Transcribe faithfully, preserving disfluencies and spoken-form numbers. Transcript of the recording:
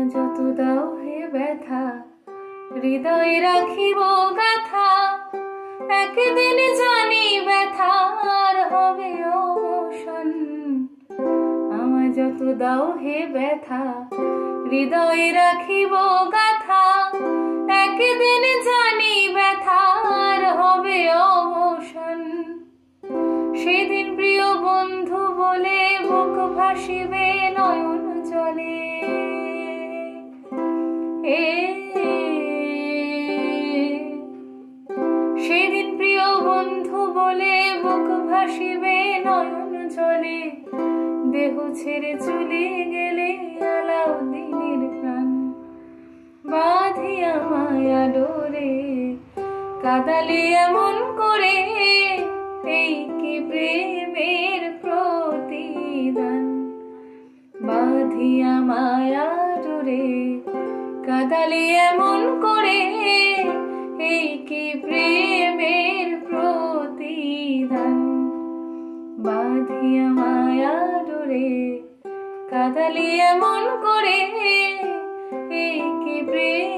যত দাও হে ব্যথা হৃদয়ে রাখিব গাথা একদিন জানি ব্যথার হবে অবসান আমায় যত দাও হে ব্যথা হৃদয়ে রাখিব গাথা একদিন জানি ব্যথার হবে অবসান সেদিন প্রিয় বন্ধু বলে বুক ভাসিবে নয়ন জলে সেদিন প্রিয় বন্ধু বলে বুক ভাসিবে নয়ন জলে দেহ ছেড়ে চলে গেলে আলাউদ্দিনের প্রাণ বাঁধিয়া মায়া ডোরে কাঁদালে এমন করে এই কি প্রেমের প্রতিদান বাঁধিয়া মায়া ডোরে কাঁদালে এমন করে এই কি প্রেমের প্রতিদান বাঁধিয়া মায়া ডোরে কাঁদালে এমন করে এই কি প্রেম